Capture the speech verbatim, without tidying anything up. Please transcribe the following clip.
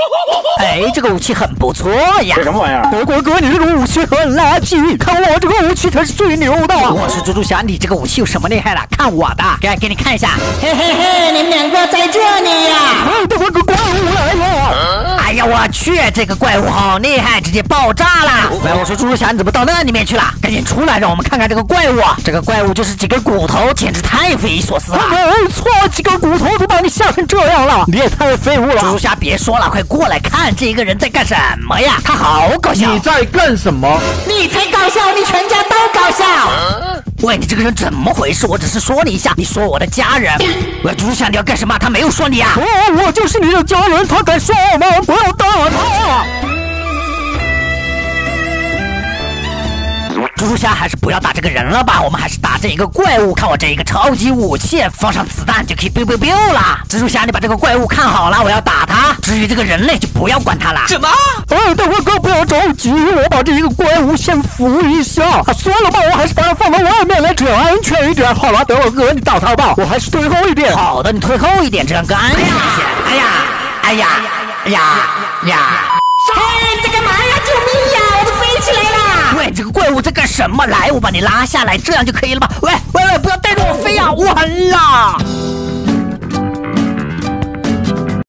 哎，这个武器很不错呀。 这什么玩意儿？ 德国哥，你这个武器很垃圾，看我这个武器才是最牛的。我是猪猪侠，你这个武器有什么厉害的？看我的，给给你看一下。 嘿嘿嘿，你们两个在这里呀！ 哎，德国哥，怪物来了！哎呀，我去，这个怪物好厉害，直接爆炸了！喂，我说猪猪侠，你怎么到那里面去了？赶紧出来，让我们看看这个怪物。这个怪物就是几根骨头，简直太匪夷所思了。没错，几根骨头都把你吓成这样了，你也太废物了。猪猪侠，别说了，快过来看这个人在干什么呀？他好搞笑。 你在干什么？ 你才搞笑，你全家都搞笑。 喂，你这个人怎么回事？我只是说你一下，你说我的家人。喂，猪猪侠，你要干什么？他没有说你啊。哦，我就是你的家人，他敢说我们不要打他。猪猪侠，还是不要打这个人了吧，我们还是打这一个怪物。看我这一个超级武器，放上子弹就可以 biu biu biu 了。蜘蛛侠，你把这个怪物看好了，我要打他。至于这个人类，就不要管他了。 什么？ 哎，大哥哥不要着急，我把这一个怪物先扶一下。啊，算了吧，我还是把它放到外面来，这样安全一点。好了，德国哥，你打他吧，我还是退后一点。好的，你退后一点，这样更安全一些。哎呀，哎呀，哎呀呀！ 嘿，你在干嘛呀？救命呀！我都飞起来了！ 喂，这个怪物在干什么？来，我把你拉下来，这样就可以了吧？喂喂喂，不要带着我飞呀！完了。